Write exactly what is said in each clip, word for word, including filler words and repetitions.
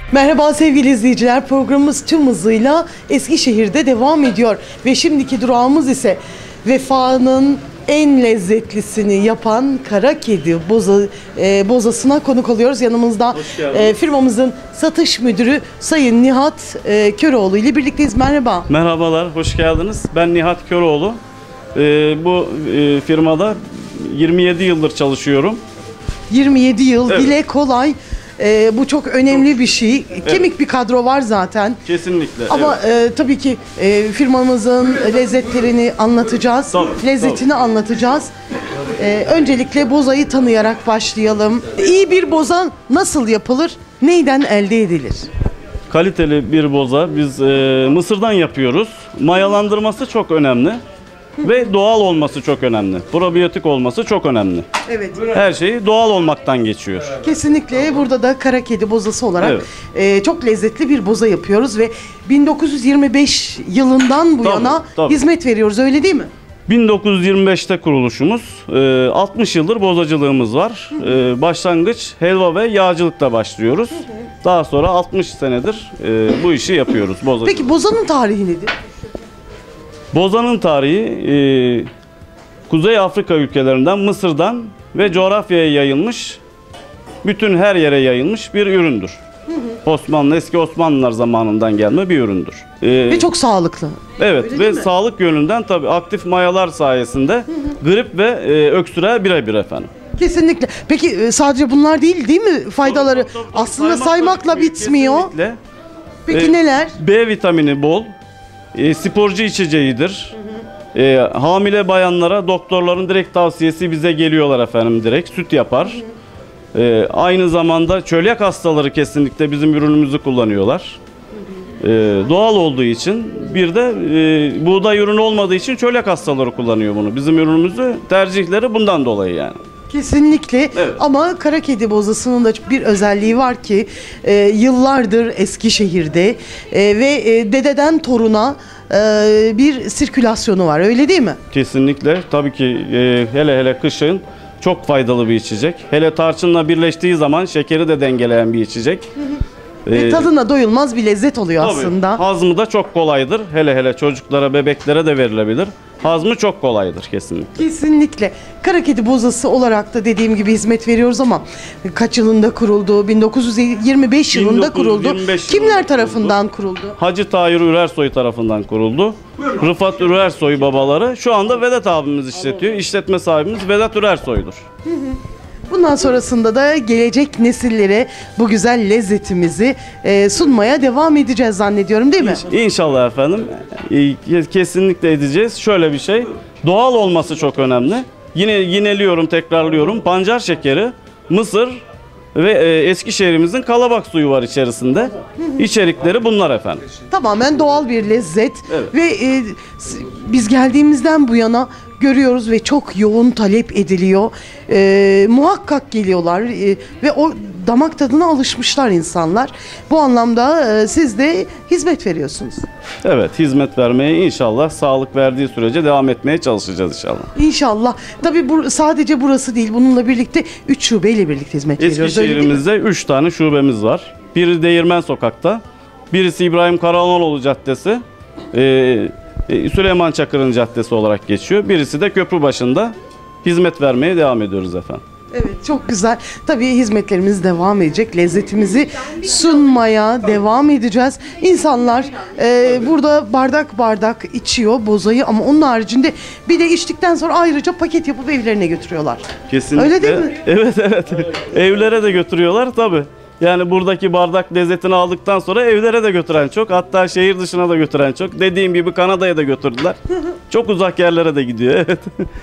Merhaba sevgili izleyiciler, programımız tüm hızıyla Eskişehir'de devam ediyor ve şimdiki durağımız ise Vefa'nın en lezzetlisini yapan Kara Kedi boza, e, bozasına konuk oluyoruz. Yanımızda e, firmamızın satış müdürü Sayın Nihat e, Köroğlu ile birlikteyiz. Merhaba. Merhabalar, hoş geldiniz. Ben Nihat Köroğlu. E, bu e, firmada yirmi yedi yıldır çalışıyorum. yirmi yedi yıl, Evet. dile kolay. Ee, bu çok önemli bir şey. Kemik bir kadro var zaten. Kesinlikle. Ama evet. e, tabii ki e, firmamızın lezzetlerini anlatacağız. Tabii, Lezzetini tabii. anlatacağız. E, öncelikle bozayı tanıyarak başlayalım. İyi bir boza nasıl yapılır? Neyden elde edilir? Kaliteli bir boza biz e, mısırdan yapıyoruz. Mayalandırması çok önemli. Ve doğal olması çok önemli. Probiyotik olması çok önemli. Evet. Her şeyi doğal olmaktan geçiyor. Kesinlikle burada da Kara Kedi bozası olarak Evet. e, çok lezzetli bir boza yapıyoruz ve bin dokuz yüz yirmi beş yılından bu Tabii, yana tabii. hizmet veriyoruz, öyle değil mi? bin dokuz yüz yirmi beşte kuruluşumuz. E, altmış yıldır bozacılığımız var. E, başlangıç helva ve yağcılıkla başlıyoruz. Daha sonra altmış senedir e, bu işi yapıyoruz. Bozacılık. Peki bozanın tarihi nedir? Bozanın tarihi e, Kuzey Afrika ülkelerinden, Mısır'dan ve coğrafyaya yayılmış, bütün her yere yayılmış bir üründür. Hı hı. Osmanlı, eski Osmanlılar zamanından gelme bir üründür. E, Ve çok sağlıklı. evet Öyle ve değil mi? sağlık yönünden tabii aktif mayalar sayesinde hı hı. grip ve e, öksürüğe birebir efendim. Kesinlikle. Peki e, sadece bunlar değil değil mi faydaları? Tabii, tabii, tabii. Aslında Saymakla saymakla bitmiyor. Kesinlikle. Peki E, neler? B vitamini bol, e, sporcu içeceğidir. Hı hı. E, hamile bayanlara doktorların direkt tavsiyesi bize geliyorlar efendim, direkt süt yapar. Hı hı. E, aynı zamanda çölyak hastaları kesinlikle bizim ürünümüzü kullanıyorlar. Hı hı. E, doğal olduğu için, bir de e, buğday ürünü olmadığı için çölyak hastaları kullanıyor bunu. Bizim ürünümüzü tercihleri bundan dolayı yani. Kesinlikle. Evet. Ama Kara Kedi bozasının da bir özelliği var ki e, yıllardır Eskişehir'de e, ve e, dededen toruna e, bir sirkülasyonu var, öyle değil mi? Kesinlikle. Tabii ki e, hele hele kışın çok faydalı bir içecek. Hele tarçınla birleştiği zaman şekeri de dengeleyen bir içecek. Hı hı. Ve Ee, tadına doyulmaz bir lezzet oluyor tabii, aslında. hazmı da çok kolaydır. Hele hele çocuklara, bebeklere de verilebilir. Hazmı çok kolaydır kesinlikle. Kesinlikle. Kara Kedi bozası olarak da dediğim gibi hizmet veriyoruz ama kaç yılında kuruldu? bin dokuz yüz yirmi beş yılında kuruldu. bin dokuz yüz yirmi beş Kimler yılında tarafından kuruldu? Hacı Tahir Ürersoy tarafından kuruldu. Rıfat Ürersoy babaları. Şu anda Vedat abimiz işletiyor. İşletme sahibimiz Vedat Ürersoy'dur. Bundan sonrasında da gelecek nesillere bu güzel lezzetimizi e, sunmaya devam edeceğiz zannediyorum, değil mi? İnşallah efendim. Ee, Kesinlikle edeceğiz. Şöyle bir şey. Doğal olması çok önemli. Yine yineliyorum, tekrarlıyorum. Pancar şekeri, mısır ve e, Eskişehir'imizin kalabak suyu var içerisinde. İçerikleri bunlar efendim. Tamamen doğal bir lezzet. Evet. Ve e, s- biz geldiğimizden bu yana görüyoruz ve çok yoğun talep ediliyor. E, muhakkak geliyorlar e, ve o damak tadına alışmışlar insanlar. Bu anlamda e, siz de hizmet veriyorsunuz. Evet, hizmet vermeye inşallah sağlık verdiği sürece devam etmeye çalışacağız inşallah. İnşallah. Tabii bu, sadece burası değil. Bununla birlikte üç şubeyle birlikte hizmet veriyoruz. öyle değil mi? Eskişehir'imizde üç tane şubemiz var. Biri Değirmen Sokak'ta, birisi İbrahim Karahanoğlu Caddesi, e, e, Süleyman Çakır'ın caddesi olarak geçiyor. Birisi de Köprübaşı'nda. Hizmet vermeye devam ediyoruz efendim. Evet, çok güzel. Tabii hizmetlerimiz devam edecek. Lezzetimizi sunmaya devam edeceğiz. İnsanlar e, burada bardak bardak içiyor bozayı ama onun haricinde bir de içtikten sonra ayrıca paket yapıp evlerine götürüyorlar. Kesinlikle. Öyle değil mi? Evet evet. Evlere de götürüyorlar tabii. Yani buradaki bardak lezzetini aldıktan sonra evlere de götüren çok. Hatta şehir dışına da götüren çok. Dediğim gibi Kanada'ya da götürdüler. Çok uzak yerlere de gidiyor. Evet.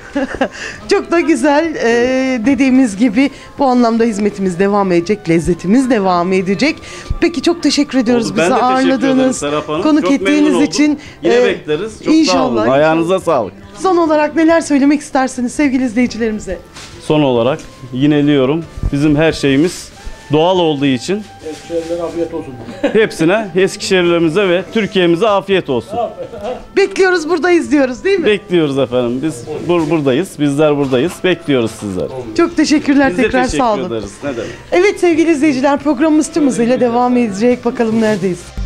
Çok da güzel. Ee, dediğimiz gibi bu anlamda hizmetimiz devam edecek, lezzetimiz devam edecek. Peki çok teşekkür ediyoruz Oldu. Ben bizi de teşekkür ederim ağırladığınız, Serap Hanım. konuk Çok memnun ettiğiniz oldum. için. Yine e, bekleriz. Çok sağ inşallah. olun. Ayağınıza sağlık. Son olarak neler söylemek istersiniz sevgili izleyicilerimize? Son olarak yineliyorum. Bizim her şeyimiz Doğal olduğu için Eskişehir'lere afiyet olsun. hepsine, Eskişehirlerimize ve Türkiye'mize afiyet olsun. Bekliyoruz, buradayız diyoruz değil mi? Bekliyoruz efendim. Biz bur buradayız. Bizler buradayız. Bekliyoruz sizleri. Çok teşekkürler, Biz de tekrar teşekkür sağ olun. ederiz. Ne demek? Evet sevgili izleyiciler, programımız tüm hızıyla devam edecek. Bakalım neredeyiz?